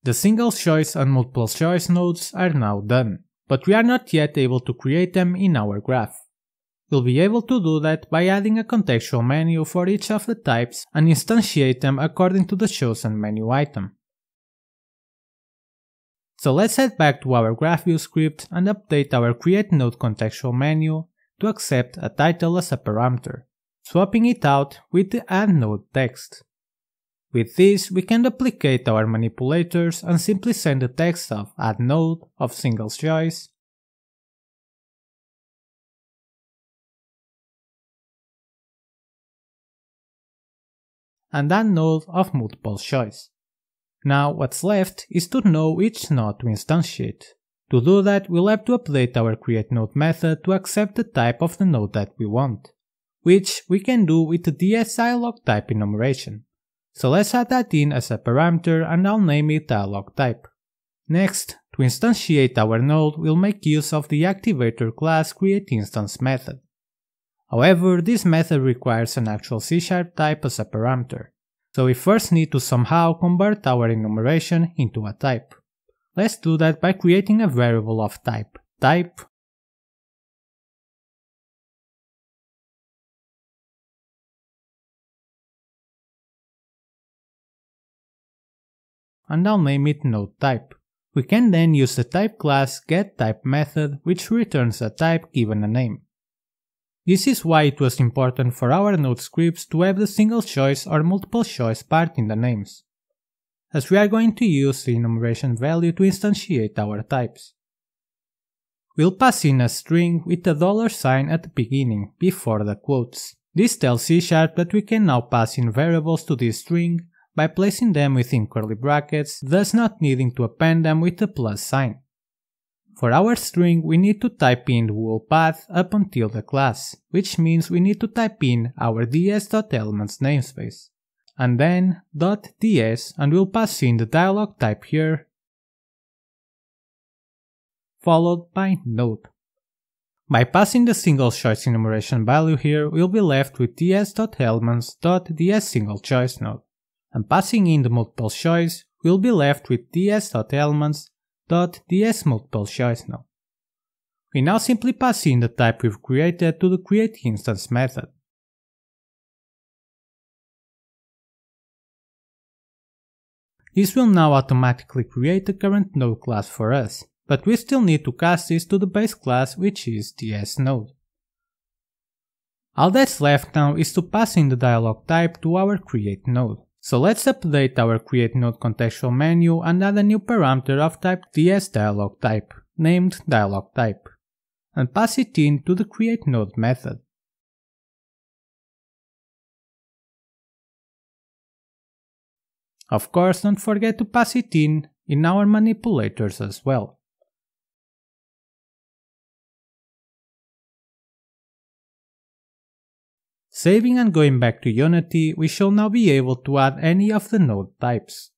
The single choice and multiple choice nodes are now done, but we are not yet able to create them in our graph. We'll be able to do that by adding a contextual menu for each of the types and instantiate them according to the chosen menu item. So let's head back to our GraphView script and update our CreateNode contextual menu to accept a title as a parameter, swapping it out with the addNode text. With this, we can duplicate our manipulators and simply send the text of addNode of single choice and addNode of multiple choice. Now what's left is to know which node to instantiate. To do that, we'll have to update our CreateNode method to accept the type of the node that we want, which we can do with the DSDialogType enumeration. So let's add that in as a parameter and I'll name it dialogType. Next, to instantiate our node, we'll make use of the Activator class CreateInstance method. However, this method requires an actual C# type as a parameter, so we first need to somehow convert our enumeration into a type. Let's do that by creating a variable of type and I'll name it nodeType. We can then use the type class getType method, which returns a type given a name. This is why it was important for our node scripts to have the single choice or multiple choice part in the names, as we are going to use the enumeration value to instantiate our types. We'll pass in a string with a $sign at the beginning, before the quotes. This tells C# that we can now pass in variables to this string by placing them within curly brackets, thus not needing to append them with the plus sign. For our string, we need to type in the whole path up until the class, which means we need to type in our ds.elements namespace, and then .ds, and we'll pass in the dialogType here, followed by node. By passing the single choice enumeration value here, we'll be left with ds.elements.dsSingleChoiceNode, and passing in the multiple choice, we'll be left with ds.elements.dsMultipleChoiceNode. We now simply pass in the type we've created to the CreateInstance method. This will now automatically create the current node class for us, but we still need to cast this to the base class, which is dsNode. All that's left now is to pass in the dialogType to our CreateNode. So let's update our CreateNode contextual menu and add a new parameter of type DSDialogType, named dialogType, and pass it in to the CreateNode method. Of course, don't forget to pass it in our manipulators as well. Saving and going back to Unity, we shall now be able to add any of the node types.